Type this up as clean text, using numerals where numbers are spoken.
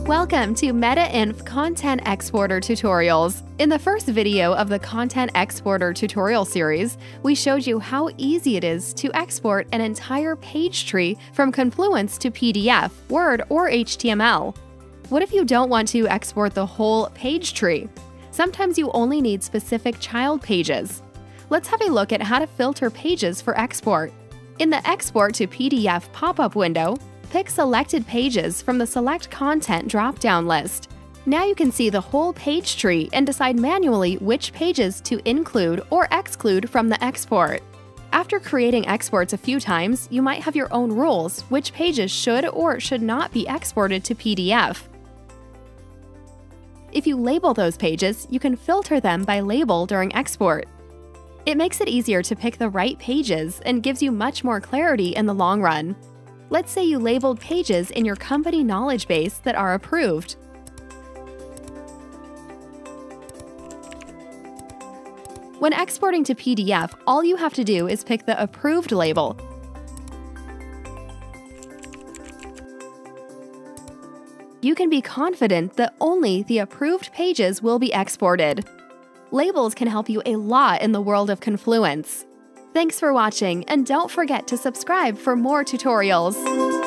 Welcome to META-INF Content Exporter Tutorials. In the first video of the Content Exporter tutorial series, we showed you how easy it is to export an entire page tree from Confluence to PDF, Word, or HTML. What if you don't want to export the whole page tree? Sometimes you only need specific child pages. Let's have a look at how to filter pages for export. In the Export to PDF pop-up window, pick Selected Pages from the Select Content drop-down list. Now you can see the whole page tree and decide manually which pages to include or exclude from the export. After creating exports a few times, you might have your own rules which pages should or should not be exported to PDF. If you label those pages, you can filter them by label during export. It makes it easier to pick the right pages and gives you much more clarity in the long run. Let's say you labeled pages in your company knowledge base that are approved. When exporting to PDF, all you have to do is pick the Approved label. You can be confident that only the approved pages will be exported. Labels can help you a lot in the world of Confluence. Thanks for watching, and don't forget to subscribe for more tutorials.